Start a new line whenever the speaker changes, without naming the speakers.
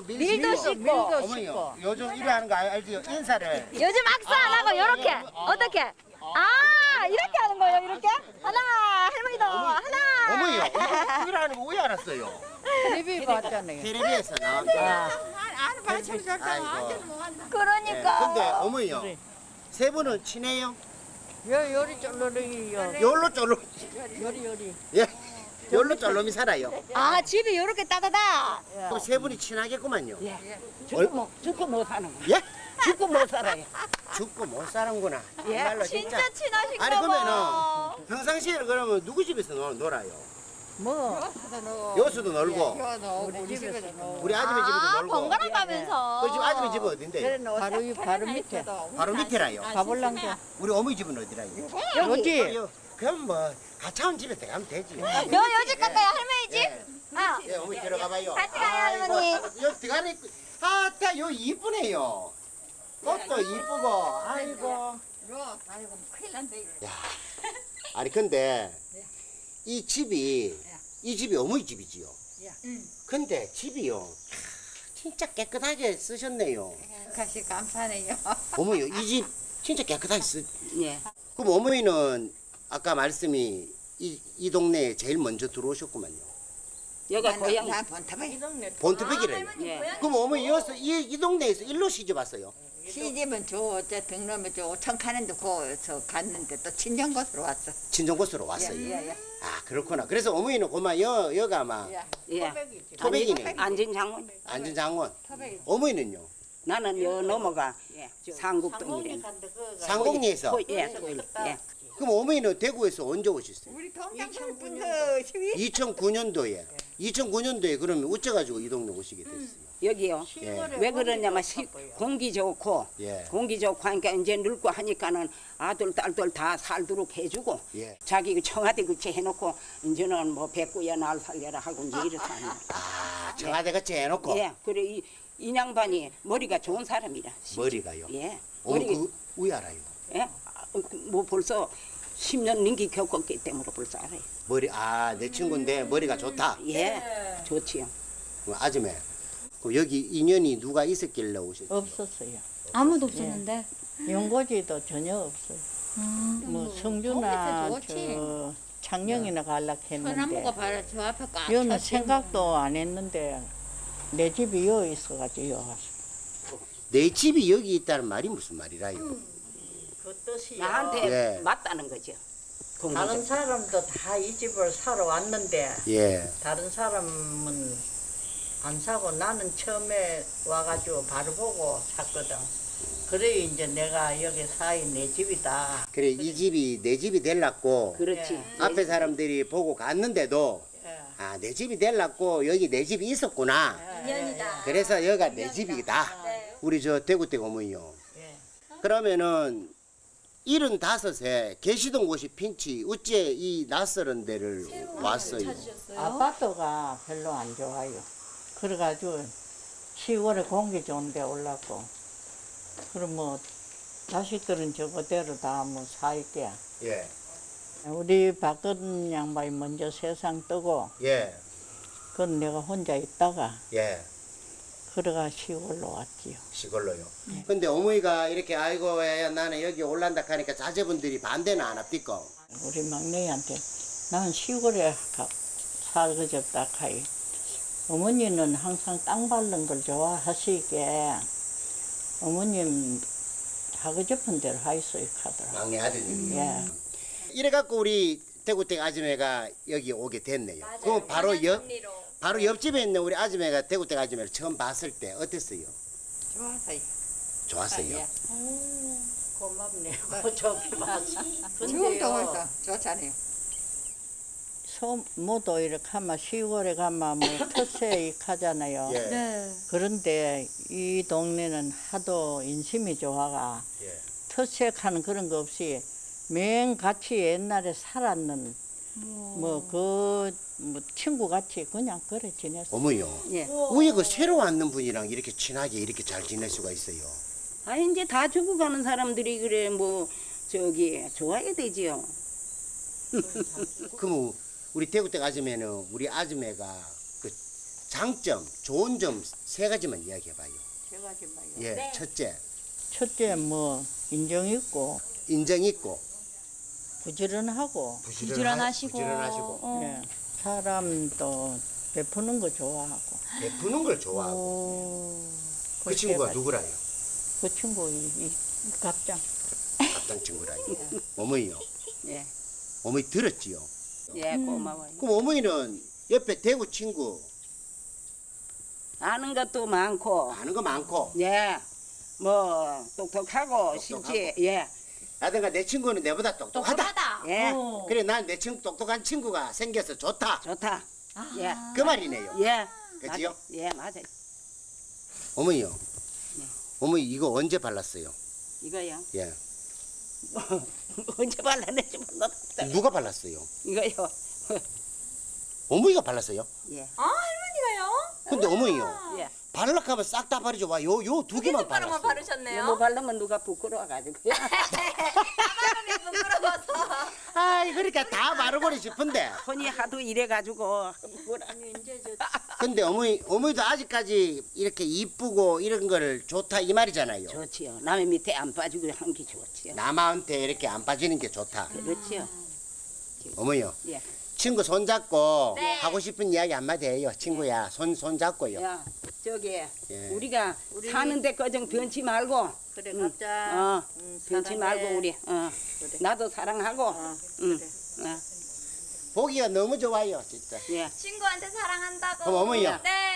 밀도 씻고.
어머니요. 요즘 이래 하는 거 알지요? 인사를.
요즘 악수 안 하고 요렇게. 어떻게? 아, 이렇게 하는 거예요, 이렇게? 하나, 할머니도 하나.
어머니요. 이래 하는 거 왜 알았어요?
텔레비 봤잖아요.
텔레비에서 나왔죠.
그러니까.
근데 어머니요. 세 분은 친해요?
요리 쫄로리요.
열로 쫄로.
요리.
예. 열로 쫄로미 살아요.
아, 집이 요렇게 따다다.
그럼 세 분이 친하겠구만요.
죽고 못 사는 거.
예?
죽고 못 살아요.
죽고 못 사는구나.
예,
정말로
진짜 친하신가
아니
봐.
그러면은 평상시에 그러면 누구 집에서 놀아요?
뭐?
여수도 놀고
우리 집에서
우리 아줌마 집에도
아,
놀고.
번갈아 가면서.
그 집 아줌마 집은 어딘데요?
바로 밑에.
바로 밑에라요.
가볼랑게.
우리 어머니 집은 어디라요?
여기.
그럼 뭐 가차운 집에 들어가면 되지.
요집 갈까요, 할머니 집?
예.
아,
예, 어머니 들어가봐요.
같이 가요, 할머니.
여기 들어가니 아따 요 이쁘네요. 꽃도 이쁘고 아이고.
아이고 큰일 난데.
야, 아니 근데 이 집이 어머니 집이지요. 근데 집이요. 야, 진짜 깨끗하게 쓰셨네요.
같이 감사해요.
어머니 이 집 진짜 깨끗하게
예.
그럼 어머니는 아까 말씀이 이 동네에 제일 먼저 들어오셨구만요.
여기가 고향. 나 본타베.
본트백이래요.
예.
그럼 어머니 여기서 이 동네에서 일로 시집 왔어요?
시집은 저 병놈에 저 오천카는데 거기서 갔는데 또 친정 곳으로 왔어.
친정 곳으로 왔어요.
예.
아 그렇구나. 그래서 어머니는 고마 여가 아마
예.
토백이네.
안진장군.
안전장원. 어머니는요?
나는 요 넘어가 상국동이래.
상공리에서.
예.
그럼 어머니는 대구에서 언제 오셨어요?
우리 동장
2009년도에. 2009년도에 그러면 어째가지고 이 동네 오시게 됐어요?
여기요.
예.
왜 그러냐면 공기 좋고
예.
공기 좋고 하니까 이제 늙고 하니까는 아들 딸들 다 살도록 해주고
예.
자기 청와대 그치 해놓고 이제는 뭐 백구야 날 살려라 하고 이제 이렇다.
아 청와대 같이 해놓고
예. 그래 이 양반이 머리가 좋은 사람이라.
머리가요?
예.
어머 왜 알아요?
예. 뭐 벌써 10년 님기 겪었기 때문에 벌써 알아요.
내 친구인데 머리가 좋다.
예. 좋지요.
그럼 아줌마 그럼 여기 인연이 누가 있었길래 오셨어요?
없었어요.
아무도 없었는데.
연고지도 전혀 없어요. 뭐 성주나
거기서 좋지.
저 창녕이나 가려고
소나무가
했는데
바로 저 앞에 꽉
여는
찼지.
생각도 안 했는데 내 집이 여 있어가지고 여 왔어.
내 집이 여기 있다는 말이 무슨 말이라요?
그 뜻이
나한테
예.
맞다는 거죠.
다른 사람도 다 이 집을 사러 왔는데
예.
다른 사람은 안 사고 나는 처음에 와가지고 바로 보고 샀거든. 그래 이제 내가 여기 사이 내 집이다.
그래 이 집이 내 집이 될랐고
그렇지.
앞에 사람들이 보고 갔는데도
예.
아 내 집이 될랐고 여기 내 집이 있었구나.
인연이다.
그래서 여기가 내 집이다.
네.
우리 저 대구댁 어머니요.
예.
그러면은 75에 계시던 곳이 핀치 어째 이 낯설은 데를 왔어요?
아파트가 별로 안 좋아요. 그래가지고 시골에 공기 좋은 데 올랐고 그럼 뭐 자식들은 저거대로 다 뭐 사있게
예.
우리 박근 양반이 먼저 세상 뜨고
예.
그건 내가 혼자 있다가
예.
그래가 시골로 왔지요.
시골로요. 근데 어머니가 이렇게 아이고 야, 나는 여기 올란다 하니까 자제분들이 반대는 안 합니까?
우리 막내한테 나는 시골에 살그졌다 카이. 어머니는 항상 땅 밟는 걸 좋아하시기에 어머님 하고 싶은 대로 하이소이 하더라.
막내 아드님이.
예.
이래갖고 우리 대구댁 아줌마가 여기 오게 됐네요. 그럼 바로 옆집에 있는 우리 아줌마가 대구댁 아줌마를 처음 봤을 때 어땠어요?
좋아서요.
좋았어요.
고맙네요. 좋게 봐서.
좋다, 좋잖아요.
소모도 이렇게 하면 시골에 가면 뭐 텃세 하잖아요.
예.
네.
그런데 이 동네는 하도 인심이 좋아가
예.
텃세하는 그런 거 없이 맹같이 옛날에 살았는 뭐 친구같이 그냥 그래 지냈어.
어머요.
예.
왜 그 새로 왔는 분이랑 이렇게 친하게 이렇게 잘 지낼 수가 있어요?
아 이제 다 죽어가는 사람들이 그래 뭐 저기 좋아야 되지요.
그럼 우리 대구댁 아줌마는 우리 아줌마가 그 장점, 좋은 점 세 가지만 이야기해봐요.
세 가지만요.
예,
네.
첫째,
첫째 뭐 인정 있고
인정 있고,
부지런하고
부지런하시고.
부지런하시고,
어.
예. 사람도 베푸는 거 좋아하고.
베푸는 걸 좋아하고.
오,
그 친구가
세 가지.
누구라요?
그 친구 이 갑장.
갑장 친구라요. 어머니요.
예.
어머니 들었지요.
예, 고마워요.
그럼 어머니는 옆에 대구 친구
아는 것도 많고,
아는 거 많고,
예, 뭐 똑똑하고 실제, 예,
라든가 내 친구는 내보다 똑똑하다.
예,
어.
그래 난 내 친구 똑똑한 친구가 생겨서 좋다.
좋다. 예,
그 말이네요.
예,
그지요?
맞아요. 예, 맞아요.
어머니요. 어머니 이거 언제 발랐어요?
이거요.
예.
언제 발라내지 몰랐다.
누가 발랐어요?
이거요.
어머니가 발랐어요?
예,
아 할머니가요?
근데 어머니요.
예.
발락하면 싹 다 바르죠. 와, 요 두 개만
바로만
발랐어요.
바르셨네요.
너무 바르면 누가 부끄러워가지고.
바르면 부끄러워서.
아, 그러니까 다 바르고리 싶은데.
손이 하도 이래가지고.
근데 어머니도 아직까지 이렇게 이쁘고 이런 거를 좋다 이 말이잖아요.
좋지요. 남의 밑에 안 빠지고 한 게 좋지요.
남한테 이렇게 안 빠지는 게 좋다.
그렇지요.
어머니요.
예.
친구 손 잡고
네.
하고 싶은 이야기 한마디 해요. 친구야, 손 잡고요.
야, 저기
예.
우리가 사는데 거정 변치 말고.
그래
응.
갑장.
변치 말고 우리. 나도 사랑하고. 응.
보기가 너무 좋아요, 진짜.
예.
친구한테 사랑한다고.
그럼 어머니요.
네.